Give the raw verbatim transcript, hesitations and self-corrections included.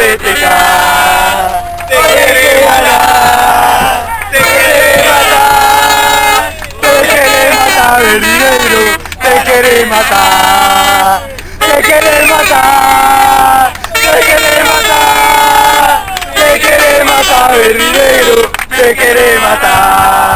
discoteca. Te quiere matar, te quiere matar, te quiere matar el dinero, te quiere matar, te quiere matar, te quiere matar, te quiere matar el dinero, te quiere matar.